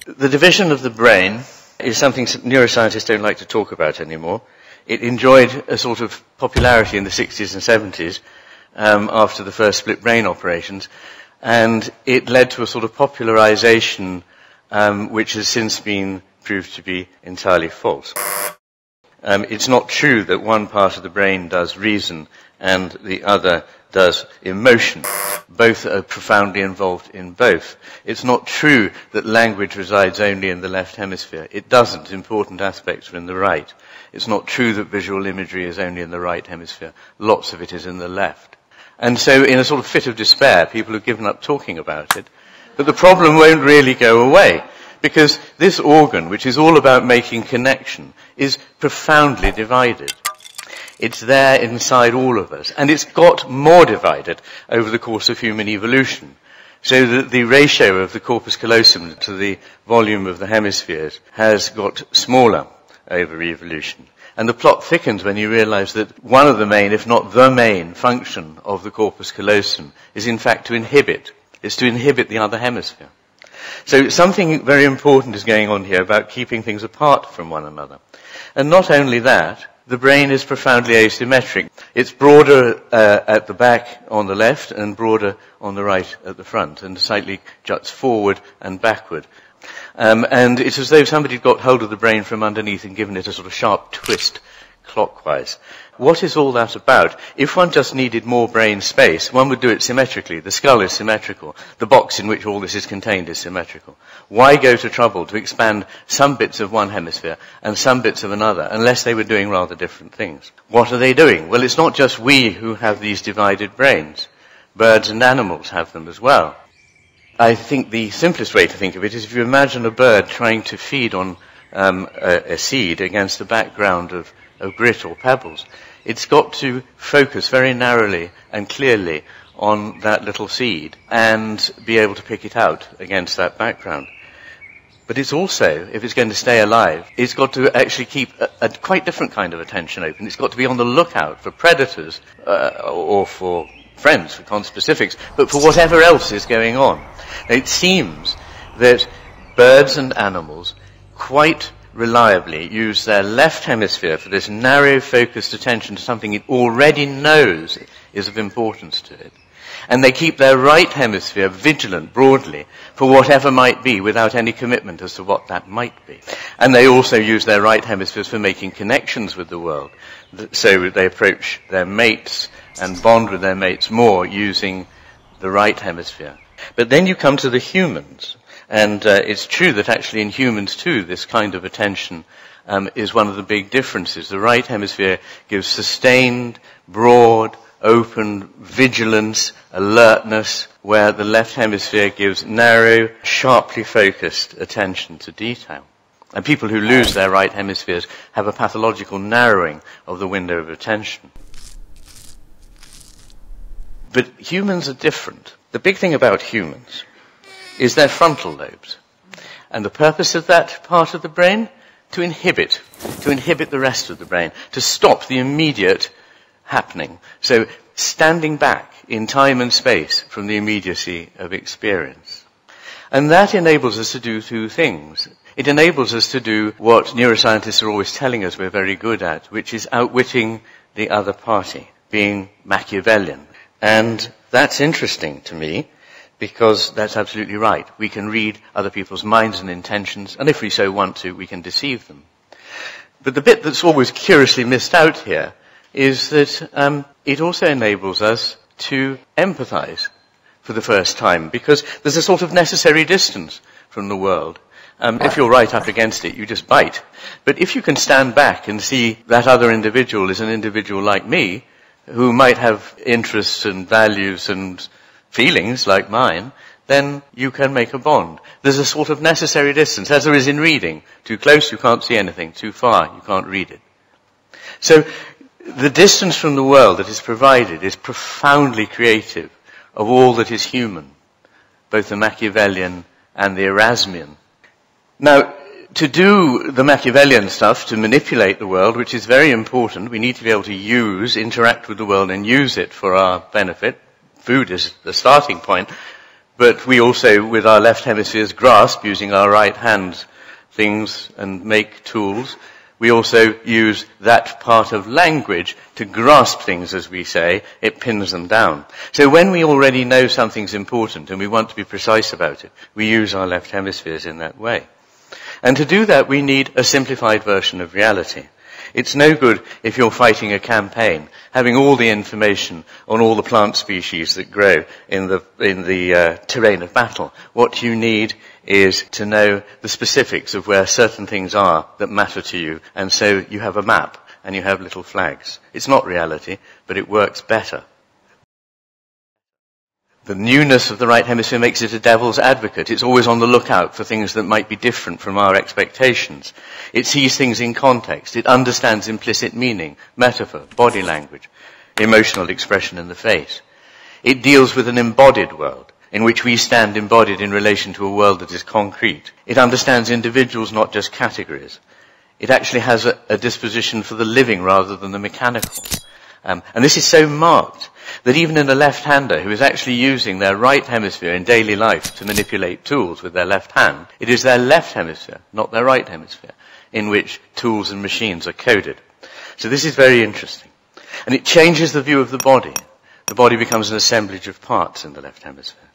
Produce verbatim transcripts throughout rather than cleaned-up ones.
The division of the brain is something neuroscientists don't like to talk about anymore. It enjoyed a sort of popularity in the sixties and seventies um, after the first split brain operations, and it led to a sort of popularization um, which has since been proved to be entirely false. Um, it's not true that one part of the brain does reason and the other does emotion. Both are profoundly involved in both. It's not true that language resides only in the left hemisphere. It doesn't. Important aspects are in the right. It's not true that visual imagery is only in the right hemisphere. Lots of it is in the left. And so in a sort of fit of despair, people have given up talking about it. But the problem won't really go away, because this organ, which is all about making connection, is profoundly divided. It's there inside all of us, and it's got more divided over the course of human evolution, so that the ratio of the corpus callosum to the volume of the hemispheres has got smaller over evolution. And the plot thickens when you realize that one of the main, if not the main, function of the corpus callosum is in fact to inhibit. It's to inhibit the other hemisphere. So something very important is going on here about keeping things apart from one another. And not only that, the brain is profoundly asymmetric. It's broader uh, at the back on the left and broader on the right at the front, and slightly juts forward and backward. Um, and it's as though somebody got hold of the brain from underneath and given it a sort of sharp twist clockwise. What is all that about? If one just needed more brain space, one would do it symmetrically. The skull is symmetrical. The box in which all this is contained is symmetrical. Why go to trouble to expand some bits of one hemisphere and some bits of another, unless they were doing rather different things? What are they doing? Well, it's not just we who have these divided brains. Birds and animals have them as well. I think the simplest way to think of it is if you imagine a bird trying to feed on um, a, a seed against a background of of grit or pebbles. It's got to focus very narrowly and clearly on that little seed and be able to pick it out against that background. But it's also, if it's going to stay alive, it's got to actually keep a, a quite different kind of attention open. It's got to be on the lookout for predators uh, or for friends, for conspecifics, but for whatever else is going on. It seems that birds and animals quite reliably use their left hemisphere for this narrow focused attention to something it already knows is of importance to it. And they keep their right hemisphere vigilant broadly for whatever might be without any commitment as to what that might be. And they also use their right hemispheres for making connections with the world. So they approach their mates and bond with their mates more using the right hemisphere. But then you come to the humans. And uh, it's true that actually in humans too, this kind of attention um, is one of the big differences. The right hemisphere gives sustained, broad, open vigilance, alertness, where the left hemisphere gives narrow, sharply focused attention to detail. And people who lose their right hemispheres have a pathological narrowing of the window of attention. But humans are different. The big thing about humans is their frontal lobes. And the purpose of that part of the brain? To inhibit. To inhibit the rest of the brain. To stop the immediate happening. So standing back in time and space from the immediacy of experience. And that enables us to do two things. It enables us to do what neuroscientists are always telling us we're very good at, which is outwitting the other party, being Machiavellian. And that's interesting to me, because that's absolutely right. We can read other people's minds and intentions, and if we so want to, we can deceive them. But the bit that's always curiously missed out here is that um, it also enables us to empathize for the first time, because there's a sort of necessary distance from the world. Um, if you're right up against it, you just bite. But if you can stand back and see that other individual is an individual like me, who might have interests and values and feelings like mine, then you can make a bond. There's a sort of necessary distance, as there is in reading. Too close, you can't see anything. Too far, you can't read it. So the distance from the world that is provided is profoundly creative of all that is human, both the Machiavellian and the Erasmian. Now, to do the Machiavellian stuff, to manipulate the world, which is very important, we need to be able to use, interact with the world and use it for our benefit. Food is the starting point. But we also, with our left hemispheres, grasp, using our right hands, things and make tools. We also use that part of language to grasp things, as we say. It pins them down. So when we already know something's important and we want to be precise about it, we use our left hemispheres in that way. And to do that, we need a simplified version of reality. It's no good if you're fighting a campaign, having all the information on all the plant species that grow in the, in the uh, terrain of battle. What you need is to know the specifics of where certain things are that matter to you, and so you have a map and you have little flags. It's not reality, but it works better. The newness of the right hemisphere makes it a devil's advocate. It's always on the lookout for things that might be different from our expectations. It sees things in context. It understands implicit meaning, metaphor, body language, emotional expression in the face. It deals with an embodied world, in which we stand embodied in relation to a world that is concrete. It understands individuals, not just categories. It actually has a, a disposition for the living rather than the mechanical. Um, and this is so marked that even in a left-hander who is actually using their right hemisphere in daily life to manipulate tools with their left hand, it is their left hemisphere, not their right hemisphere, in which tools and machines are coded. So this is very interesting. And it changes the view of the body. The body becomes an assemblage of parts in the left hemisphere.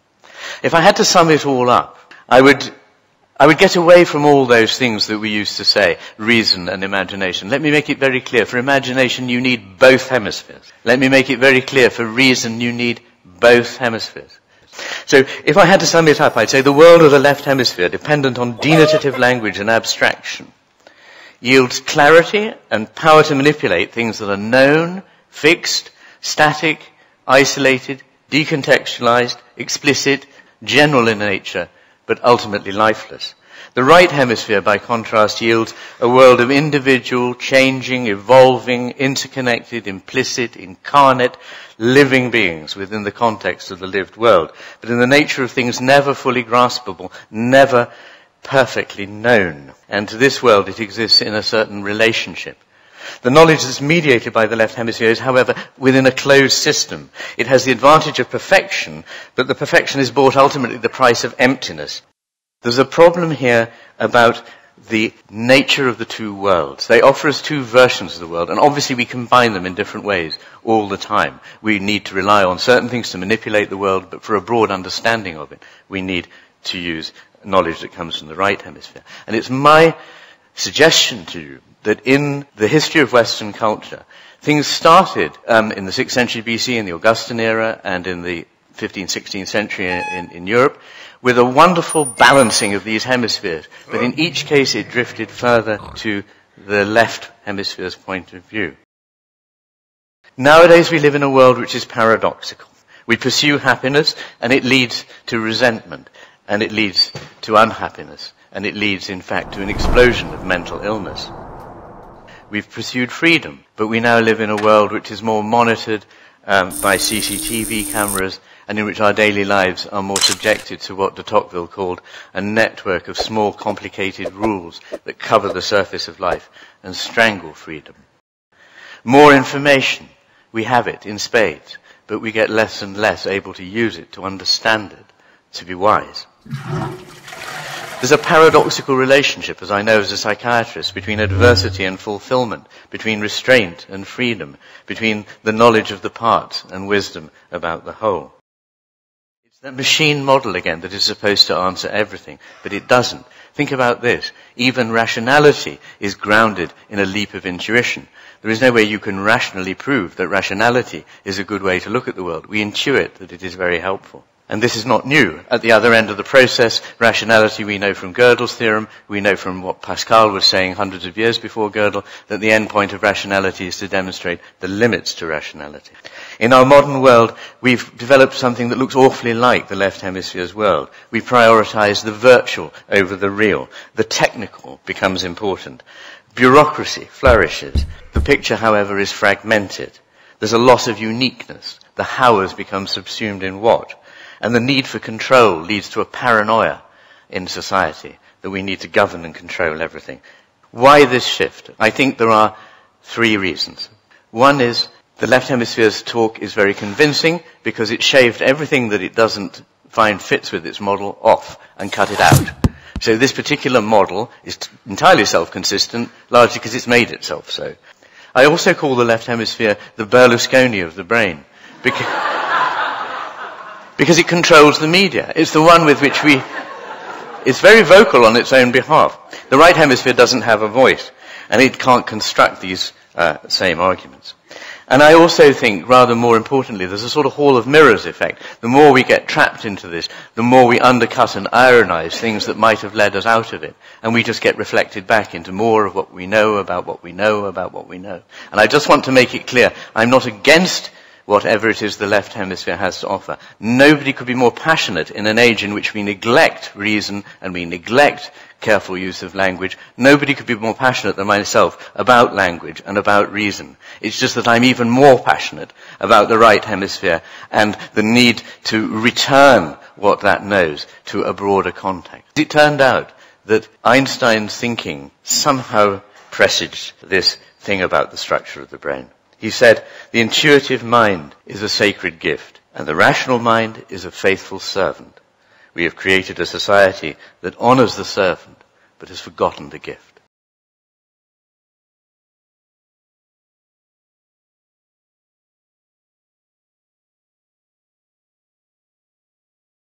If I had to sum it all up, I would I would get away from all those things that we used to say, reason and imagination. Let me make it very clear. For imagination, you need both hemispheres. Let me make it very clear. For reason, you need both hemispheres. So if I had to sum it up, I'd say the world of the left hemisphere, dependent on denotative language and abstraction, yields clarity and power to manipulate things that are known, fixed, static, isolated, decontextualized, explicit, general in nature, but ultimately lifeless. The right hemisphere, by contrast, yields a world of individual, changing, evolving, interconnected, implicit, incarnate, living beings within the context of the lived world, but in the nature of things never fully graspable, never perfectly known. And to this world it exists in a certain relationship. The knowledge that's mediated by the left hemisphere is, however, within a closed system. It has the advantage of perfection, but the perfection is bought ultimately at the price of emptiness. There's a problem here about the nature of the two worlds. They offer us two versions of the world, and obviously we combine them in different ways all the time. We need to rely on certain things to manipulate the world, but for a broad understanding of it, we need to use knowledge that comes from the right hemisphere. And it's my suggestion to you that in the history of Western culture, things started um, in the sixth century B C, in the Augustan era, and in the fifteenth, sixteenth century in, in Europe, with a wonderful balancing of these hemispheres. But in each case, it drifted further to the left hemisphere's point of view. Nowadays, we live in a world which is paradoxical. We pursue happiness, and it leads to resentment, and it leads to unhappiness, and it leads, in fact, to an explosion of mental illness. We've pursued freedom, but we now live in a world which is more monitored um, by C C T V cameras, and in which our daily lives are more subjected to what de Tocqueville called a network of small, complicated rules that cover the surface of life and strangle freedom. More information, we have it in spades, but we get less and less able to use it, to understand it, to be wise. There's a paradoxical relationship, as I know as a psychiatrist, between adversity and fulfillment, between restraint and freedom, between the knowledge of the parts and wisdom about the whole. It's that machine model again that is supposed to answer everything, but it doesn't. Think about this. Even rationality is grounded in a leap of intuition. There is no way you can rationally prove that rationality is a good way to look at the world. We intuit that it is very helpful. And this is not new. At the other end of the process, rationality we know from Gödel's theorem, we know from what Pascal was saying hundreds of years before Gödel, that the end point of rationality is to demonstrate the limits to rationality. In our modern world, we've developed something that looks awfully like the left hemisphere's world. We prioritize the virtual over the real. The technical becomes important. Bureaucracy flourishes. The picture, however, is fragmented. There's a loss of uniqueness. The how has become subsumed in what. And the need for control leads to a paranoia in society that we need to govern and control everything. Why this shift? I think there are three reasons. One is the left hemisphere's talk is very convincing because it shaved everything that it doesn't find fits with its model off and cut it out. So this particular model is t- entirely self-consistent, largely because it's made itself so. I also call the left hemisphere the Berlusconi of the brain, because, because it controls the media. It's the one with which we... It's very vocal on its own behalf. The right hemisphere doesn't have a voice, and it can't construct these uh, same arguments. And I also think, rather more importantly, there's a sort of hall of mirrors effect. The more we get trapped into this, the more we undercut and ironize things that might have led us out of it. And we just get reflected back into more of what we know about what we know about what we know. And I just want to make it clear, I'm not against whatever it is the left hemisphere has to offer. Nobody could be more passionate in an age in which we neglect reason and we neglect careful use of language. Nobody could be more passionate than myself about language and about reason. It's just that I'm even more passionate about the right hemisphere and the need to return what that knows to a broader context. It turned out that Einstein's thinking somehow presaged this thing about the structure of the brain. He said, the intuitive mind is a sacred gift, and the rational mind is a faithful servant. We have created a society that honors the servant, but has forgotten the gift.